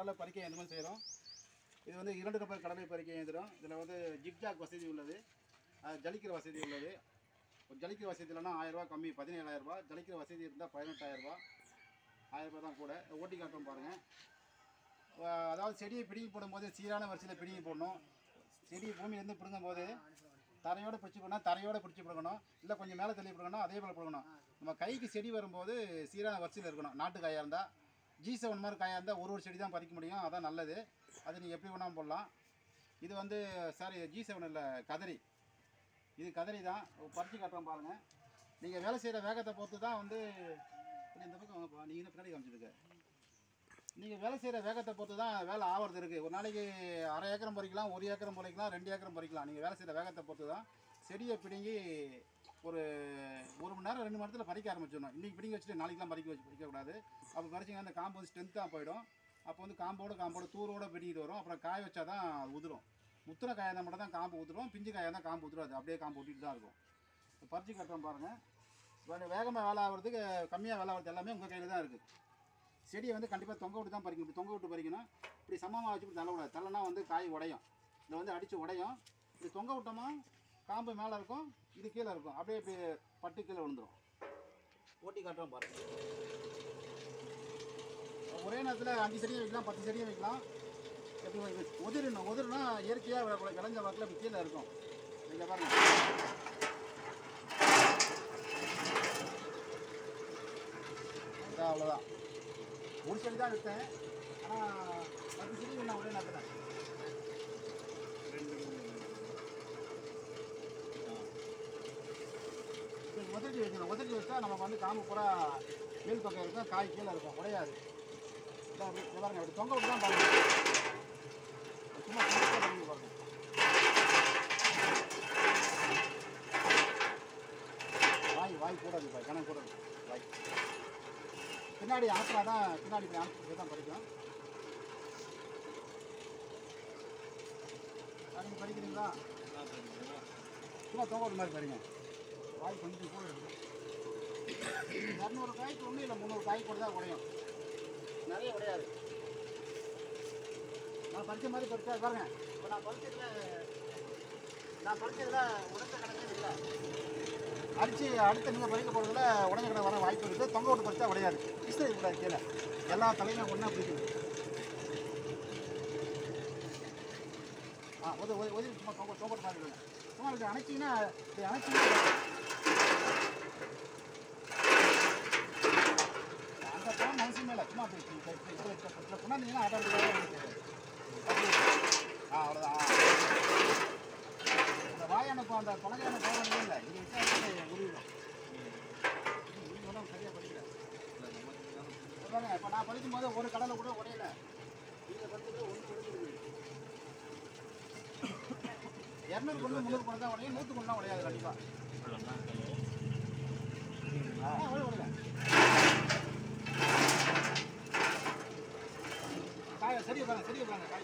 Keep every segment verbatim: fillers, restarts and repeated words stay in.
கடலை பறிக்க எந்த மாதிரி செய்கிறோம். இது வந்து இரண்டு கப்பல் கடலை பறிக்க இயந்திரம். இதில் வந்து ஜிக்ஜாக் வசதி உள்ளது, ஜலிக்கிற வசதி உள்ளது. ஜலிக்கிற வசதி இல்லைன்னா ஆயிரரூபா கம்மி, பதினேழாயிரரூபா. ஜலிக்கிற வசதி இருந்தால் பதினெட்டாயிரரூபா, ஆயிரரூபா தான் கூட. ஓட்டி காட்டுறோம் பாருங்கள். அதாவது செடியை பிடுங்கி போடும்போது சீரான வரிசையில் பிடுங்கி போடணும். செடியை பூமியிலேருந்து பிடுங்கும் போது தரையோடு பிடிச்சி போடணும், தரையோடு பிடிச்சி பிடுங்கணும், இல்லை கொஞ்சம் மேலே தள்ளி பிடுங்கணும், அதே போல் பிடுங்கணும். நம்ம கைக்கு செடி வரும்போது சீரான வரிசையில் இருக்கணும். நாட்டு காயாக இருந்தால், ஜி செவன் மாதிரி காயாக இருந்தால் ஒரு ஒரு செடி தான் பறிக்க முடியும், அதான் நல்லது. அது நீங்கள் எப்படி வேணாலும் போடலாம். இது வந்து சாரி ஜி செவன் இல்லை, கதறி. இது கதறி தான். பறித்து காட்டுறோம் பாருங்கள். நீங்கள் வேலை செய்கிற வேகத்தை பொறுத்து தான் வந்து இந்த பக்கம் வாங்கப்பா, நீங்கள் இன்னும் பின்னாடி காமிச்சிருக்க. நீங்கள் வேலை செய்கிற வேகத்தை பொறுத்து தான் வேலை ஆகிறது இருக்குது. ஒரு நாளைக்கு அரை ஏக்கரம் பறிக்கலாம், ஒரு ஏக்கரம் பறிக்கலாம், ரெண்டு ஏக்கரம் பறிக்கலாம். நீங்கள் வேலை செய்கிற வேகத்தை பொறுத்து தான். செடியை பிடுங்கி ஒரு ஒரு மணி நேரம் ரெண்டு மணி நேரத்தில் பறிக்க ஆரம்பிச்சிடணும். இன்றைக்கி பிடிங்கி வச்சுட்டு நாளைக்கெலாம் பறிக்க வச்சு பறிக்கக்கூடாது. அப்போ பறிச்சிங்கன்னா அந்த காம்பு வந்து ஸ்ட்ரென்த்தாக போயிடும். அப்போ வந்து காம்போடு காம்போடு தூரோடு பிடிக்கிட்டு வரும். அப்புறம் காய வச்சா தான் அது உதிரும். முத்தின காயாக இருந்தால் மட்டும் தான் காம்பு ஊற்றுரும், பிஞ்சு காயாக தான் காம்பு ஊற்றுரும். அது அப்படியே காம்பு ஊட்டிட்டு தான் இருக்கும். பறிச்சு கட்டுறோம் பாருங்கள். வேகமாக வேலை ஆகிறதுக்கு கம்மியாக வேலை ஆகிறது எல்லாமே உங்கள் கையில் தான் இருக்குது. செடியை வந்து கண்டிப்பாக தொங்க விட்டு தான் பறிக்கணும். இப்படி தொங்க விட்டு பறிக்கணும். இப்படி சமமாக வச்சு இப்படி தள்ளக்கூடாது. தள்ளனா வந்து காய் உடையும். இதில் வந்து அடித்து உடையும். இப்படி தொங்க விட்டோமா காம்பு மேலே இருக்கும், இது கீழே இருக்கும். அப்படியே இப்படி பட்டு கீழே விழுந்துடும். ஓட்டி காட்டுறோம் பாருங்கள். ஒரே நேரத்தில் அஞ்சு செடியை வைக்கலாம், பத்து செடியை வைக்கலாம். எப்படி உதிரணும். உதிரனா இயற்கையாக விளைஞ்ச வாக்கில் இப்படி கீழே இருக்கும். இங்கே பாருங்கள். அவ்வளோதான். ஒரு செடி தான் எடுத்தேன், ஆனால் பத்து செடி நான் ஒரே நேரத்தில். உதட்டி வைக்கணும். உதட்டி வச்சா நமக்கு வந்து காம்பு பூரா மேல் பக்கம் இருக்கும், காய் கீழே இருக்கும், உடையாது. அப்படி பாருங்க, அப்படி தொங்க விட்டு தான் பாருங்க. சும்மா பாருங்க பாருங்க. வாய் வாய் கூடாது, பாய் கணக்கு கூடாது. வாய் பின்னாடி ஆற்றா தான், பின்னாடி இப்படி அனுப்பிச்சு தான் பறிக்கும். நீங்கள் பறிக்கிறீங்களா? சும்மா தொங்க விட்டு மாதிரி பாருங்க. காய் கொஞ்சம் கூட இருக்கும். இரநூறு காய்க்கு ஒன்றும் இல்லை, முந்நூறு காய் கூட தான் உடையும், நிறைய உடையாது. நான் பறித்த மாதிரி பறிச்சா பாருங்க. இப்போ நான் பறிச்சதில் நான் பறிச்சதில் உடைச்ச கணக்கே இல்லை. அடித்து அடுத்து நீங்கள் பறிக்க போகிறதுல உடஞ்ச கடை வர வாய்ப்பு இருக்குது. தொங்க விட்டு பறிச்சா உடையாது. கிருஷ்ணகிரி கூட கீழே எல்லா தலையும் ஒன்றா பிடிக்குது. ஆ உதவி உதவி உதவி சும்மா தொங்க தொங்க மாதிரி இருக்குங்க. சும்மா இப்படி அணைச்சிங்கன்னா இப்படி அணைச்சிங்கன்னா அந்த பழம் மனசுமே இல்லை. சும்மா இப்படி கொண்டாந்தீங்கன்னா ஆட்டோமேட்டிக்காக ஆ அவ்வளோதான். இந்த வாயானப்போ அந்த பழங்கான போகணும் இல்லை, இது வச்சா உருவிடும். சரியாக படிக்கிறேன். இப்போ நான் படிக்கும் போது ஒரு கடலை கூட உடையலை. நீங்கள் படிச்சுட்டு ஒன்று கொடுத்துருக்கு. இரநூறு கொண்டு முந்நூறு கொண்டு தான் உடையும், நூற்று கொண்டு தான் உடையாது கண்டிப்பாக. ஆ உடையல காய சரியா பாருங்க, சரியா பாருங்க. காய்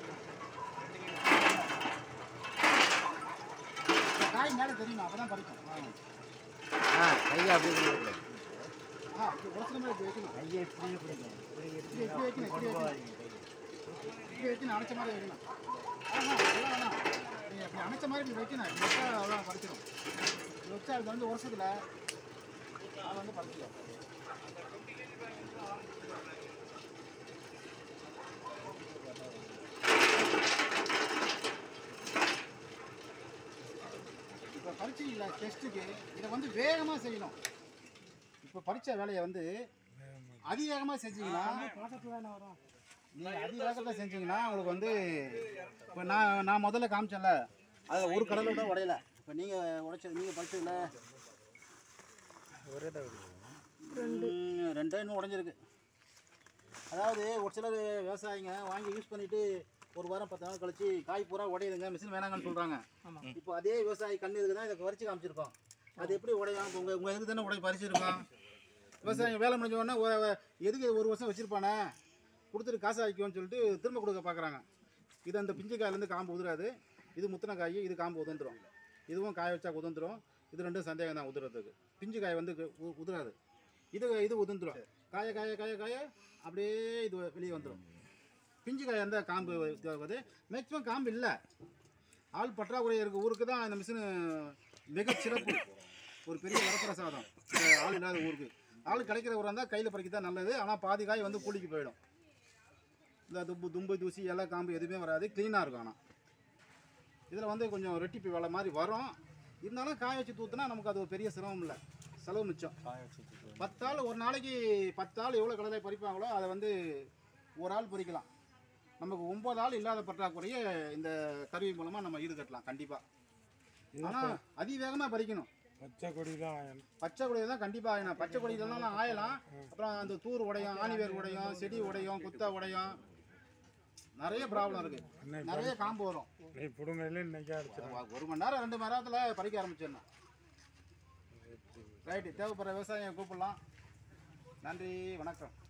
காய் மேலே தெரியும், அப்போ தான் பறிக்கும். ஆ கையை அப்படி ஆ இப்படி உடச்சுன மாதிரி இப்படி வைக்கணும். கையை எப்படி பிடிக்கும், இப்படி எப்படி வைக்கணும், இப்படி வைக்கணும், இப்படி வைக்கணும், அணைச்ச மாதிரி வைக்கணும். ஆஹா எல்லாம் வேணாம், நீங்கள் அப்படி அணைச்ச மாதிரி இப்படி வைக்கணும். இப்படி வச்சா அவ்வளோ பறிச்சிடும். இப்படி வச்சா அது வந்து வருஷத்தில் அது வந்து பறிச்சிடும். இப்போ பரீட்சையில் டெஸ்ட்டுக்கு இதை வந்து வேகமாக செய்யணும். இப்போ பரீட்சை வேலையை வந்து அதிவேகமாக செஞ்சீங்கன்னா, நீங்கள் அதிவேகத்தில் செஞ்சீங்கன்னா உங்களுக்கு வந்து இப்போ நான் நான் முதல்ல காமிச்சேன்ல, அதில் ஒரு கடலை விட உடையல. இப்போ நீங்கள் உடைச்சது நீங்கள் பறிச்சதில்ல ஒரே ரெண்டு ரெண்டு இன்னும் உடஞ்சிருக்கு. அதாவது ஒரு சிலர் விவசாயிங்க வாங்கி யூஸ் பண்ணிவிட்டு ஒரு வாரம் பத்து நாள் கழிச்சு காய் பூரா உடையுதுங்க, மிஷின் வேணாங்கன்னு சொல்கிறாங்க. இப்போ அதே விவசாயி கண்ணு இதுக்கு தான் இதை பறித்து காமிச்சிருக்கோம். அது எப்படி உடையும்? இப்போ உங்கள் உங்கள் இதுக்கு தானே உடை பறிச்சிருக்கோம். விவசாயிங்க வேலை முடிஞ்ச உடனே எதுக்கு ஒரு வருஷம் வச்சுருப்பானே கொடுத்துட்டு காசு ஆக்கிக்குவோன்னு சொல்லிட்டு திரும்ப கொடுக்க பார்க்குறாங்க. இது அந்த பிஞ்சு காயிலேருந்து காம்பு உதிராது. இது முத்தின காய், இது காம்பு உதந்துடும். இதுவும் காய வச்சா உதந்துடும். இது ரெண்டும் சந்தேகம் தான் உதிரத்துக்கு. பிஞ்சு காய் வந்து உதிராது, இது இது உதிர்ந்துடும். காய காய காய காய அப்படியே இது வெளியே வந்துடும். பிஞ்சு காய் எந்த காம்பு தேவைப்படுது. மேக்ஸிமம் காம்பு இல்லை, ஆள் பற்றாக்குறை இருக்க ஊருக்கு தான் இந்த மிஷினு மிகச்சிறப்பு. ஒரு பெரிய வரப்பிரசாதம் ஆள் இல்லாத ஊருக்கு. ஆள் கிடைக்கிற ஊராக இருந்தால் கையில் பறிக்க தான் நல்லது. ஆனால் பாதி காய் வந்து கூலிக்கு போயிடும். இந்த தும்பு தும்பு தூசி எல்லாம் காம்பு எதுவுமே வராது, க்ளீனாக இருக்கும். ஆனால் இதில் வந்து கொஞ்சம் ரெட்டிப்பு வேலை மாதிரி வரும். இருந்தாலும் காய வச்சு தூத்துனா நமக்கு அது ஒரு பெரிய சிரமம் இல்லை, செலவு மிச்சம். பத்தாள் ஒரு நாளைக்கு பத்தாள் எவ்வளோ கடலை பறிப்பாங்களோ அதை வந்து ஒரு ஆள் பறிக்கலாம். நமக்கு ஒம்பது ஆள் இல்லாத பற்றாக்குறையை இந்த கருவி மூலமாக நம்ம ஈடுகட்டலாம் கண்டிப்பாக. ஆனால் அதிவேகமாக பறிக்கணும். பச்சை கொடி தான் பச்சை கொடி தான் கண்டிப்பாக ஆகணும். பச்சை கொடியிலலாம் ஆயலாம். அப்புறம் அந்த தூர் உடையும், ஆணிவேர் உடையும், செடி உடையும், குத்தா உடையும், நிறைய ப்ராப்ளம் இருக்குது. நிறைய காம்பு வரும். ஒரு மணி நேரம் ரெண்டு மணி நேரத்தில் பறிக்க ஆரம்பிச்சிடணும். ரைட்டு, தேவைப்படுற விவசாயம் கூப்பிடலாம். நன்றி, வணக்கம்.